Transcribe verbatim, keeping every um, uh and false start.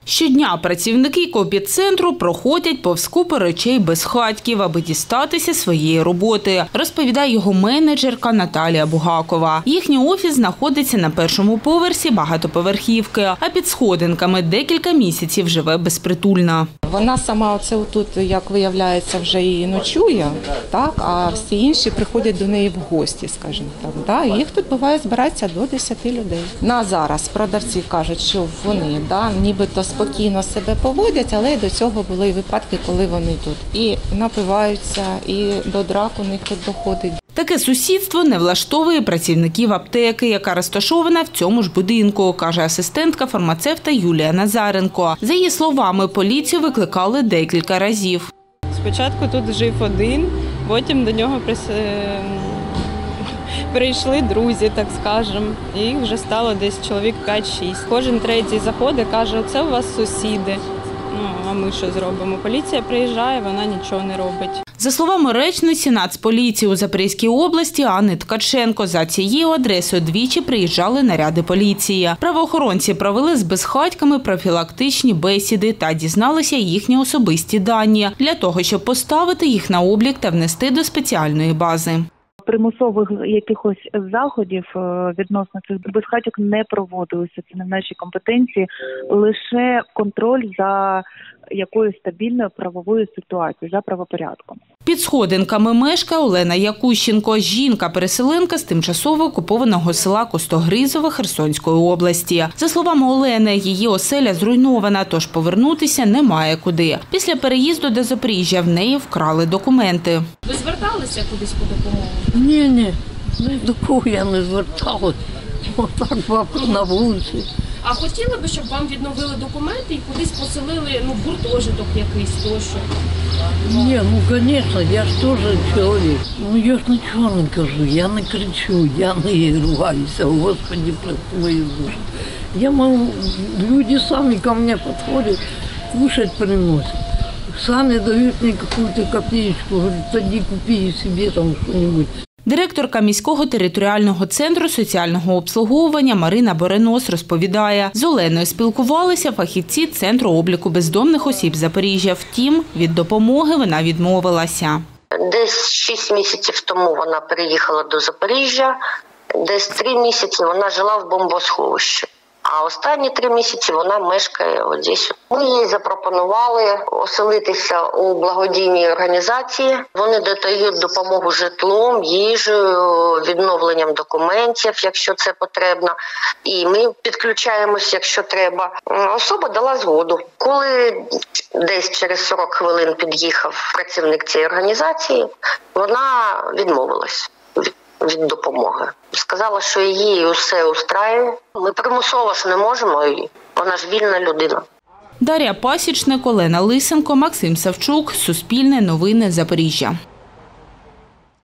Щодня працівники Копіцентру проходять повз купу речей безхатьків, аби дістатися своєї роботи, розповідає його менеджерка Наталія Бугакова. Їхній офіс знаходиться на першому поверсі багатоповерхівки, а під сходинками декілька місяців живе безпритульна. Вона сама оце отут, як виявляється, вже і ночує, так, а всі інші приходять до неї в гості, скажімо так. Да? Їх тут буває збирається до десяти людей. На зараз продавці кажуть, що вони да, нібито спокійно себе поводять, але до цього були випадки, коли вони тут і напиваються, і до драк у них тут доходить. Таке сусідство не влаштовує працівників аптеки, яка розташована в цьому ж будинку, каже асистентка фармацевта Юлія Назаренко. За її словами, поліцію викликали декілька разів. Спочатку тут жив один, потім до нього прийшли друзі, так скажемо, і їх вже стало десь чоловік п'ять-шість. Кожен третій заходить, каже, це у вас сусіди. Ну, а ми що зробимо? Поліція приїжджає, вона нічого не робить. За словами речниці Нацполіції у Запорізькій області Анни Ткаченко, за цією адресою двічі приїжджали наряди поліції. Правоохоронці провели з безхатьками профілактичні бесіди та дізналися їхні особисті дані для того, щоб поставити їх на облік та внести до спеціальної бази. Примусових якихось заходів відносно цих безхатьок не проводилося, це не в нашій компетенції, лише контроль за якоюсь стабільною правовою ситуацією, за правопорядком. Під сходинками мешкає Олена Якущенко, жінка-переселенка з тимчасово окупованого села Костогризове Херсонської області. За словами Олени, її оселя зруйнована, тож повернутися немає куди. Після переїзду до Запоріжжя в неї вкрали документи. Ви зверталися кудись по допомогу? Ні, ні, до кого я не зверталася. Отак бабка на вулиці. А хотіли б, щоб вам відновили документи і кудись поселили, ну, гуртожиток якийсь тощо? Ні, ну, звісно, я ж теж чоловік. Ну, я ж нічого не кажу, я не кричу, я не ругаюся, Господи, прости душу. Я могу, люди самі ко мне підходять, кушать приносять. Самі дають мені якусь копеечку, говорять, тоді купи собі там що-небудь. Директорка міського територіального центру соціального обслуговування Марина Боренос розповідає, з Оленою спілкувалися фахівці Центру обліку бездомних осіб Запоріжжя. Втім, від допомоги вона відмовилася. Десь шість місяців тому вона переїхала до Запоріжжя, десь три місяці вона жила в бомбосховищі. А останні три місяці вона мешкає в Одесі. Ми їй запропонували оселитися у благодійній організації. Вони додають допомогу житлом, їжею, відновленням документів, якщо це потрібно. І ми підключаємося, якщо треба. Особа дала згоду. Коли десь через сорок хвилин під'їхав працівник цієї організації, вона відмовилась від допомоги. Сказала, що її усе устраює. Ми примусово ж не можемо, вона ж вільна людина. Дар'я Пасічник, Олена Лисенко, Максим Савчук, Суспільне новини, Запоріжжя.